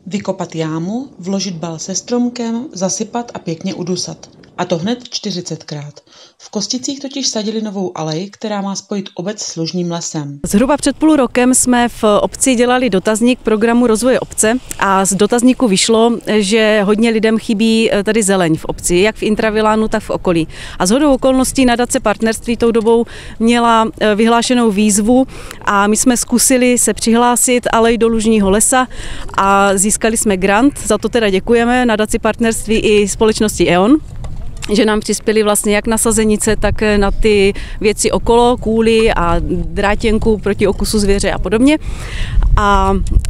Vykopat jámu, vložit bal se stromkem, zasypat a pěkně udusat. A to hned 40krát. V Kosticích totiž sadili novou alej, která má spojit obec s lužním lesem. Zhruba před půl rokem jsme v obci dělali dotazník programu rozvoje obce a z dotazníku vyšlo, že hodně lidem chybí tady zeleň v obci, jak v intravilánu, tak v okolí. A shodou okolností nadace Partnerství tou dobou měla vyhlášenou výzvu a my jsme zkusili se přihlásit alej do lužního lesa a získali jsme grant, za to teda děkujeme nadaci Partnerství i společnosti E.ON, že nám přispěli vlastně jak na sazenice, tak na ty věci okolo, kůly a drátěnku proti okusu zvěře a podobně. A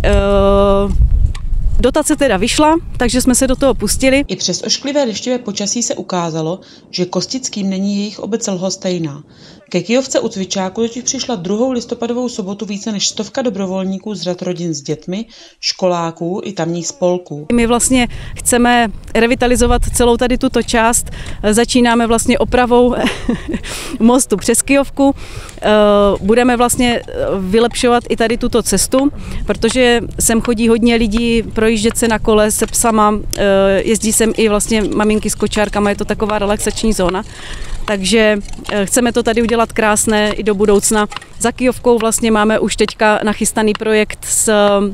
dotace teda vyšla, takže jsme se do toho pustili. I přes ošklivé dešťové počasí se ukázalo, že Kostickým není jejich obec lhostejná. Ke Kyjovce u Cvičáku totiž přišla 2. listopadovou sobotu více než 100 dobrovolníků z řad rodin s dětmi, školáků i tamních spolků. My vlastně chceme revitalizovat celou tady tuto část. Začínáme vlastně opravou mostu přes Kyjovku. Budeme vlastně vylepšovat i tady tuto cestu, protože sem chodí hodně lidí projíždět se na kole se psama. Jezdí sem i vlastně maminky s kočárkama, je to taková relaxační zóna. Takže chceme to tady udělat krásné i do budoucna. Za Kyjovkou vlastně máme už teďka nachystaný projekt s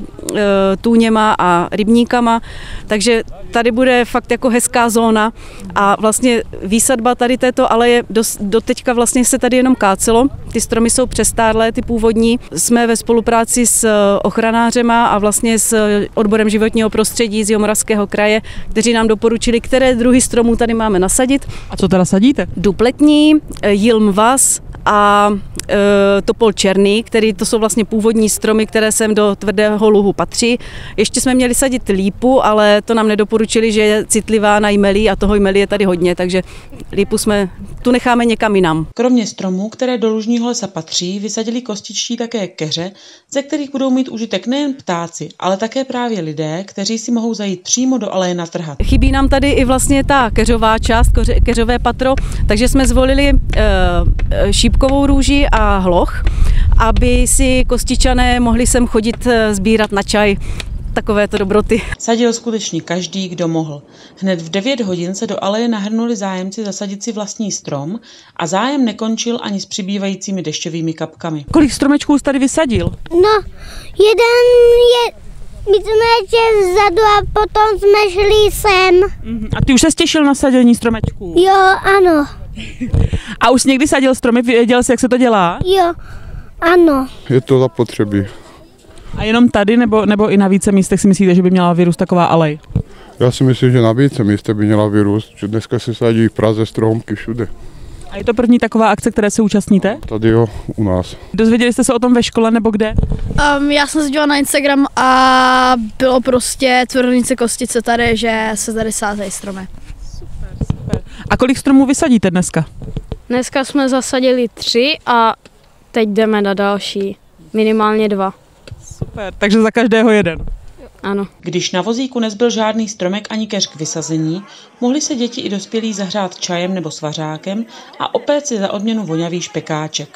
tůněma a rybníkama, takže tady bude fakt jako hezká zóna a vlastně výsadba tady této aleje do teďka vlastně se tady jenom kácelo. Ty stromy jsou přestárlé, ty původní. Jsme ve spolupráci s ochranářema a vlastně s odborem životního prostředí z Jihomoravského kraje, kteří nám doporučili, které druhy stromů tady máme nasadit. A co teda sadíte? Dub letní, jilm vas a topol černý, to jsou vlastně původní stromy, které sem do tvrdého luhu patří. Ještě jsme měli sadit lípu, ale to nám nedoporučili, že je citlivá na jmelí a toho jmelí je tady hodně, takže lípu tu necháme někam jinam. Kromě stromů, které do lužního lesa patří, vysadili kostičtí také keře, ze kterých budou mít užitek nejen ptáci, ale také právě lidé, kteří si mohou zajít přímo do aleje natrhat. Chybí nám tady i vlastně ta keřová část, keřové patro, takže jsme zvolili šípkovou růži a hloch, aby si Kostičané mohli sem chodit sbírat na čaj. Takovéto dobroty. Sadil skutečně každý, kdo mohl. Hned v 9 hodin se do aleje nahrnuli zájemci zasadit si vlastní strom a zájem nekončil ani s přibývajícími dešťovými kapkami. Kolik stromečků jsi tady vysadil? No, jeden je víceméně vzadu a potom jsme šli sem. A ty už se těšil na sadění stromečků? Jo, ano. A už jsi někdy sadil stromy, věděl jsi, jak se to dělá? Jo, ano. Je to zapotřebí. A jenom tady nebo i na více místech si myslíte, že by měla vyrůst taková alej? Já si myslím, že na více místech by měla vyrůst, že dneska se sadí v Praze stromky všude. A je to první taková akce, které se účastníte? Tady jo, u nás. Dozvěděli jste se o tom ve škole nebo kde? Já jsem se dívala na Instagram a bylo prostě Tvrdovice Kostice tady, že se tady sázejí stromy. Super. A kolik stromů vysadíte dneska? Dneska jsme zasadili 3 a teď jdeme na další, minimálně 2. Super, takže za každého jeden. Ano. Když na vozíku nezbyl žádný stromek ani keř k vysazení, mohli se děti i dospělí zahřát čajem nebo svařákem a opéct si za odměnu vonavý špekáček.